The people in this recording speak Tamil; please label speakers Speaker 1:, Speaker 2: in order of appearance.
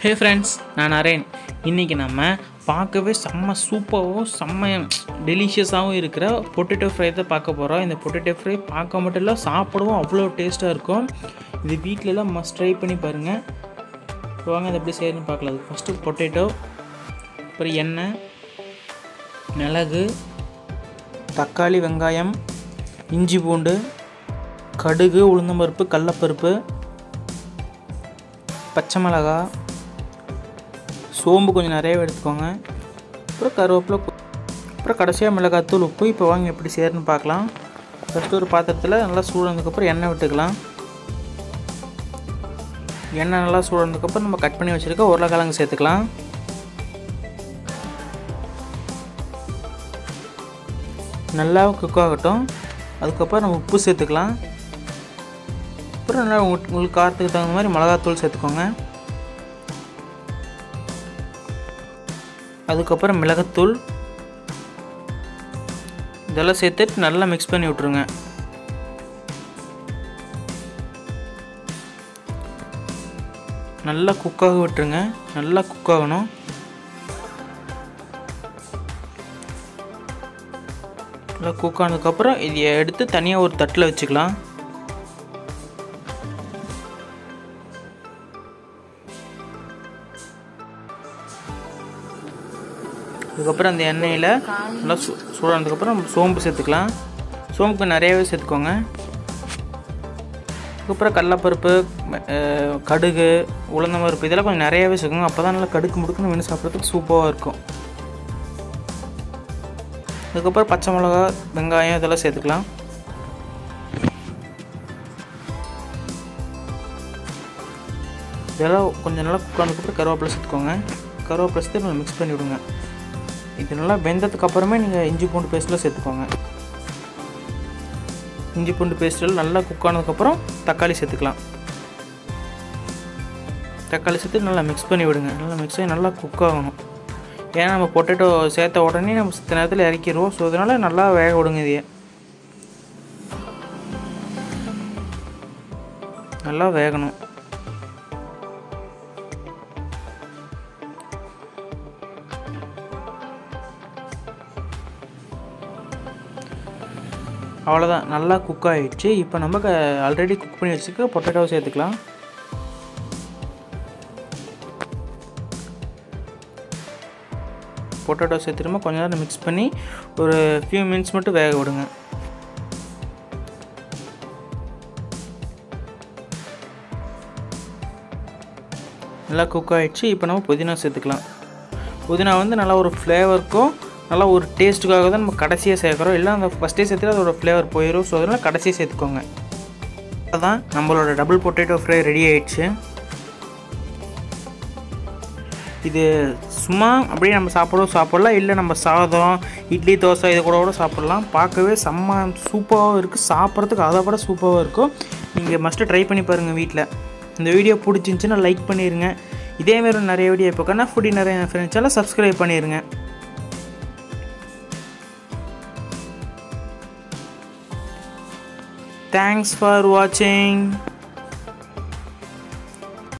Speaker 1: ஹே ஃப்ரெண்ட்ஸ், நான் நரேன். இன்றைக்கி நம்ம பார்க்கவே செம்ம சூப்பராகவும் செம்ம டெலிஷியஸாகவும் இருக்கிற பொட்டேட்டோ ஃப்ரை தான் பார்க்க போகிறோம். இந்த பொட்டேட்டோ ஃப்ரை பார்க்க மட்டும் இல்லை, சாப்பிடவும் அவ்வளோ டேஸ்ட்டாக இருக்கும். இது வீட்டிலலாம் மஸ்ட் ட்ரை பண்ணி பாருங்கள். வாங்க அதை எப்படி செய்யணும்னு பார்க்கலாம். அது ஃபஸ்ட்டு பொட்டேட்டோ, அப்புறம் எண்ணெய், மிளகு, தக்காளி, வெங்காயம், இஞ்சி பூண்டு, கடுகு, உளுந்தம்பருப்பு, கடலப்பருப்பு, பச்சை மிளகாய், சோம்பு கொஞ்சம் நிறையவே எடுத்துக்கோங்க, அப்புறம் கருவேப்பிலை, அப்புறம் கடைசியாக மிளகாத்தூள், உப்பு. இப்போ வாங்க எப்படி செய்யணும்னு பார்க்கலாம். ஃபஸ்ட்டு ஒரு பாத்திரத்தில் நல்லா சூடானதுக்கப்புறம் எண்ணெய் விட்டுக்கலாம். எண்ணெய் நல்லா சூடானதுக்கப்புறம் நம்ம கட் பண்ணி வச்சுருக்க உருளைக்கிழங்கு சேர்த்துக்கலாம். நல்லா குக் ஆகட்டும். அதுக்கப்புறம் நம்ம உப்பு சேர்த்துக்கலாம். அப்புறம் நல்லா உங்களுக்கு காரத்துக்கு தகுந்த மாதிரி மிளகாத்தூள் சேர்த்துக்கோங்க. அதுக்கப்புறம் மிளகாத்தூள் இதெல்லாம் சேர்த்துட்டு நல்லா மிக்ஸ் பண்ணி விட்ருங்க. நல்லா குக்காக விட்டுருங்க. நல்லா குக் ஆகணும். நல்லா குக் ஆனதுக்கப்புறம் இதை எடுத்து தனியாக ஒரு தட்டில் வச்சுக்கலாம். அதுக்கப்புறம் அந்த எண்ணெயில் நல்லா சூடானதுக்கப்புறம் சோம்பு சேர்த்துக்கலாம். சோம்புக்கு நிறையவே சேர்த்துக்கோங்க. அதுக்கப்புறம் கடலப்பருப்பு, கடுகு, உளுந்தம்பருப்பு இதெல்லாம் கொஞ்சம் நிறையாவே சேர்த்துக்கோங்க. அப்போ தான் நல்லா கடுக்கு முடுக்குன்னு மீன் சாப்பிட்றதுக்கு சூப்பராக இருக்கும். அதுக்கப்புறம் பச்சை மிளகா, வெங்காயம் இதெல்லாம் சேர்த்துக்கலாம். இதெல்லாம் கொஞ்சம் நல்லா குக் ஆனதுக்கப்புறம் கருவேப்பிலை சேர்த்துக்கோங்க. கருவேப்பிலை சேர்த்து நம்ம மிக்ஸ் பண்ணி விடுங்க. இது நல்லா வெந்ததுக்கு அப்புறமே நீங்கள் இஞ்சி பூண்டு பேஸ்ட்டில் சேர்த்துக்கோங்க. இஞ்சி பூண்டு பேஸ்ட்டில் நல்லா குக் ஆனதுக்கப்புறம் தக்காளி சேர்த்துக்கலாம். தக்காளி சேர்த்து நல்லா மிக்ஸ் பண்ணி விடுங்க. நல்லா மிக்ஸ் ஆகி நல்லா குக் ஆகணும். ஏன்னா நம்ம பொட்டேட்டோ சேர்த்த உடனே நம்ம சித்த நேரத்தில் இறக்கிடுவோம். ஸோ அதனால் நல்லா வேக விடுங்க. இதையே நல்லா வேகணும். அவ்வளோதான், நல்லா குக் ஆகிடுச்சு. இப்போ நம்ம ஆல்ரெடி குக் பண்ணி வச்சுக்க பொட்டேட்டோவை சேர்த்துக்கலாம். பொட்டேட்டோ சேர்த்துட்டு கொஞ்ச நேரம் மிக்ஸ் பண்ணி ஒரு ஃபியூ மினிட்ஸ் மட்டும் வேக விடுங்க. நல்லா குக் ஆகிடுச்சு. இப்போ நம்ம புதினா சேர்த்துக்கலாம். புதினா நல்லா ஒரு ஃப்ளேவருக்கும் நல்லா ஒரு டேஸ்ட்டுக்காக தான் நம்ம கடைசியாக சேர்க்குறோம். இல்லை அந்த ஃபஸ்ட்டே சேர்த்துட்டு அதோட ஃப்ளேவர் போயிடும். ஸோ அதனால் கடைசியாக சேர்த்துக்கோங்க. அதுதான் நம்மளோட டபுள் பொட்டேட்டோ ஃப்ரை ரெடி ஆகிடுச்சு. இது சும்மா அப்படியே நம்ம சாப்பிடலாம். இல்லை நம்ம சாதம், இட்லி, தோசை இது கூட சாப்பிட்லாம். பார்க்கவே செம்ம சூப்பராகவும் இருக்குது. சாப்பிட்றதுக்கு அதை விட சூப்பராகவும் இருக்கும். நீங்கள் மஸ்ட்டு ட்ரை பண்ணி பாருங்கள் வீட்டில். இந்த வீடியோ பிடிச்சிருந்துச்சின்னா லைக் பண்ணிடுங்க. இதேமாரி நிறைய வீடியோ பார்க்கணுன்னா ஃபுட்டி நிறைய ஃப்ரெண்ட்ஸ் சேனலை சப்ஸ்கிரைப் பண்ணிடுங்க. Thanks for watching.